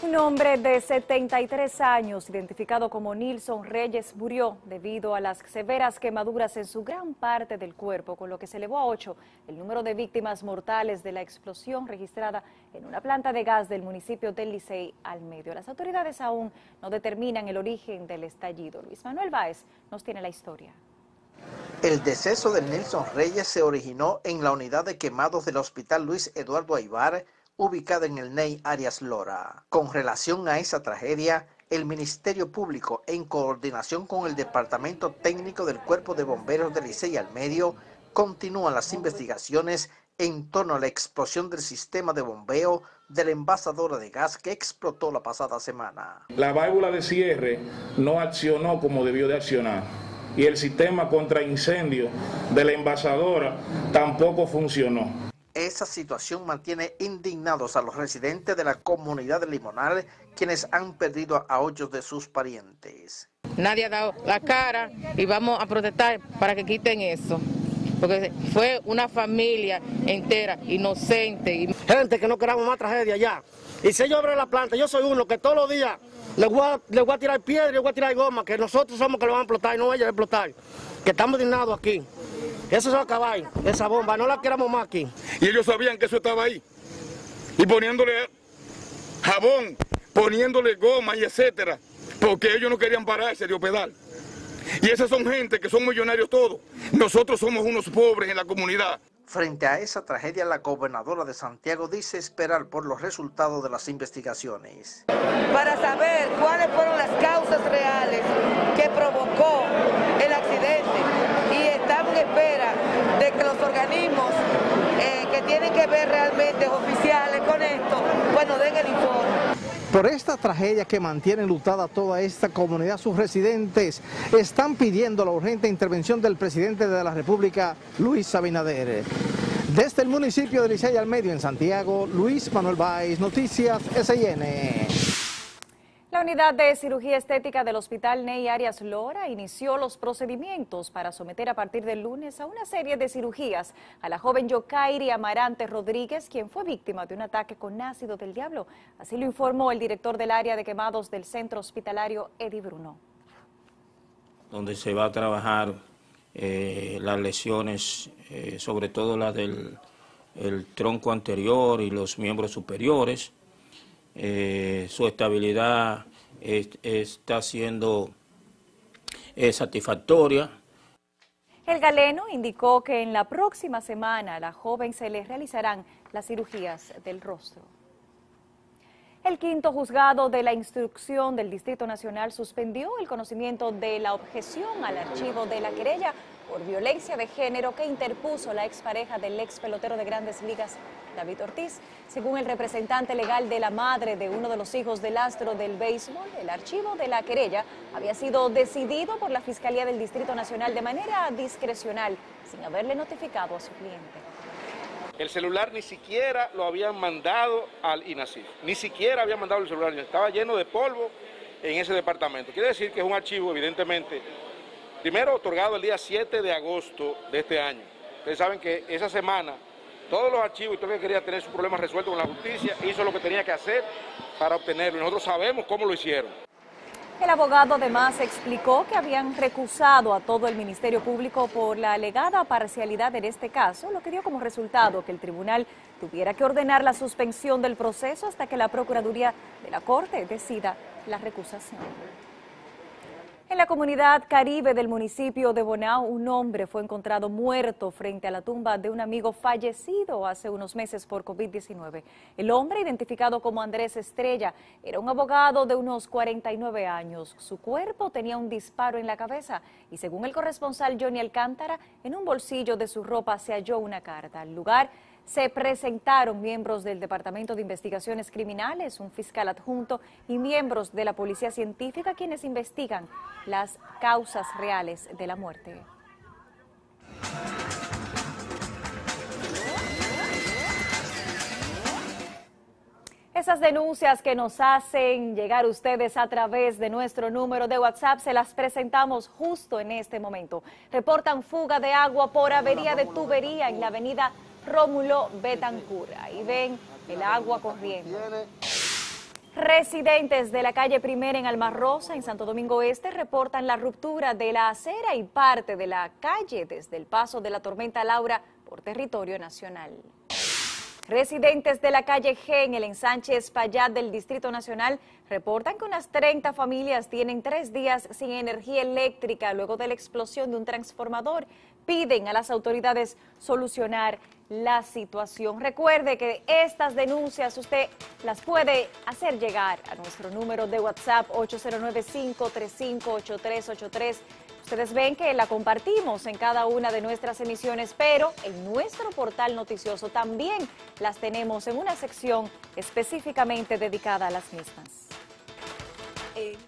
Un hombre de 73 años, identificado como Nilson Reyes, murió debido a las severas quemaduras en su gran parte del cuerpo, con lo que se elevó a 8 el número de víctimas mortales de la explosión registrada en una planta de gas del municipio del Licey al Medio. Las autoridades aún no determinan el origen del estallido. Luis Manuel Báez nos tiene la historia. El deceso de Nilson Reyes se originó en la unidad de quemados del Hospital Luis Eduardo Aybar, ubicada en el Ney Arias Lora. Con relación a esa tragedia, el Ministerio Público, en coordinación con el Departamento Técnico del Cuerpo de Bomberos del Licey al Medio, continúan las investigaciones en torno a la explosión del sistema de bombeo de la envasadora de gas que explotó la pasada semana. La válvula de cierre no accionó como debió de accionar y el sistema contra incendio de la envasadora tampoco funcionó. Esa situación mantiene indignados a los residentes de la comunidad de Limonal, quienes han perdido a 8 de sus parientes. Nadie ha dado la cara y vamos a protestar para que quiten eso, porque fue una familia entera, inocente. Gente que no queramos más tragedia ya. Y si yo abro la planta, yo soy uno que todos los días le voy a tirar piedra, le voy a tirar goma, que nosotros somos que lo van a explotar y no ellos a explotar, que estamos dignados aquí. Eso se va a acabar, esa bomba, no la queramos más aquí. Y ellos sabían que eso estaba ahí. Y poniéndole jabón, poniéndole goma y etcétera, porque ellos no querían pararse de hospedar. Y esas son gente que son millonarios todos. Nosotros somos unos pobres en la comunidad. Frente a esa tragedia, la gobernadora de Santiago dice esperar por los resultados de las investigaciones. Para saber cuáles fueron las causas reales que provocó el accidente y estamos en espera de que los organismos que tienen que ver realmente oficiales con esto, bueno, den el informe. Por esta tragedia que mantiene enlutada toda esta comunidad, sus residentes están pidiendo la urgente intervención del presidente de la República, Luis Abinader. Desde el municipio de Licey al Medio, en Santiago, Luis Manuel Báez, Noticias SIN. La unidad de cirugía estética del Hospital Ney Arias Lora inició los procedimientos para someter a partir del lunes a una serie de cirugías a la joven Yokairi Amarante Rodríguez, quien fue víctima de un ataque con ácido del diablo. Así lo informó el director del área de quemados del centro hospitalario, Eddie Bruno. Donde se va a trabajar las lesiones, sobre todo las del tronco anterior y los miembros superiores. Su estabilidad está siendo satisfactoria. El galeno indicó que en la próxima semana a la joven se le realizarán las cirugías del rostro. El quinto juzgado de la instrucción del Distrito Nacional suspendió el conocimiento de la objeción al archivo de la querella por violencia de género que interpuso la expareja del ex pelotero de Grandes Ligas, David Ortiz. Según el representante legal de la madre de uno de los hijos del astro del béisbol, el archivo de la querella había sido decidido por la Fiscalía del Distrito Nacional de manera discrecional, sin haberle notificado a su cliente. El celular ni siquiera lo habían mandado al INASIF, ni siquiera habían mandado el celular, estaba lleno de polvo en ese departamento. Quiere decir que es un archivo, evidentemente, primero otorgado el día 7 de agosto de este año. Ustedes saben que esa semana todos los archivos y todo el que quería tener sus problemas resueltos con la justicia hizo lo que tenía que hacer para obtenerlo. Nosotros sabemos cómo lo hicieron. El abogado además explicó que habían recusado a todo el Ministerio Público por la alegada parcialidad en este caso, lo que dio como resultado que el tribunal tuviera que ordenar la suspensión del proceso hasta que la Procuraduría de la Corte decida la recusación. En la comunidad caribe del municipio de Bonao, un hombre fue encontrado muerto frente a la tumba de un amigo fallecido hace unos meses por COVID-19. El hombre, identificado como Andrés Estrella, era un abogado de unos 49 años. Su cuerpo tenía un disparo en la cabeza y, según el corresponsal Johnny Alcántara, en un bolsillo de su ropa se halló una carta. Al lugar se presentaron miembros del Departamento de Investigaciones Criminales, un fiscal adjunto y miembros de la Policía Científica, quienes investigan las causas reales de la muerte. Esas denuncias que nos hacen llegar ustedes a través de nuestro número de WhatsApp se las presentamos justo en este momento. Reportan fuga de agua por avería de tubería en la avenida Rómulo Betancourt. Ahí ven el agua corriendo. Residentes de la calle Primera en Alma Rosa, en Santo Domingo Este, reportan la ruptura de la acera y parte de la calle desde el paso de la tormenta Laura por territorio nacional. Residentes de la calle G en el ensanche Espaillat del Distrito Nacional reportan que unas 30 familias tienen 3 días sin energía eléctrica luego de la explosión de un transformador. Piden a las autoridades solucionar la situación. Recuerde que estas denuncias usted las puede hacer llegar a nuestro número de WhatsApp 809-535-8383. Ustedes ven que la compartimos en cada una de nuestras emisiones, pero en nuestro portal noticioso también las tenemos en una sección específicamente dedicada a las mismas.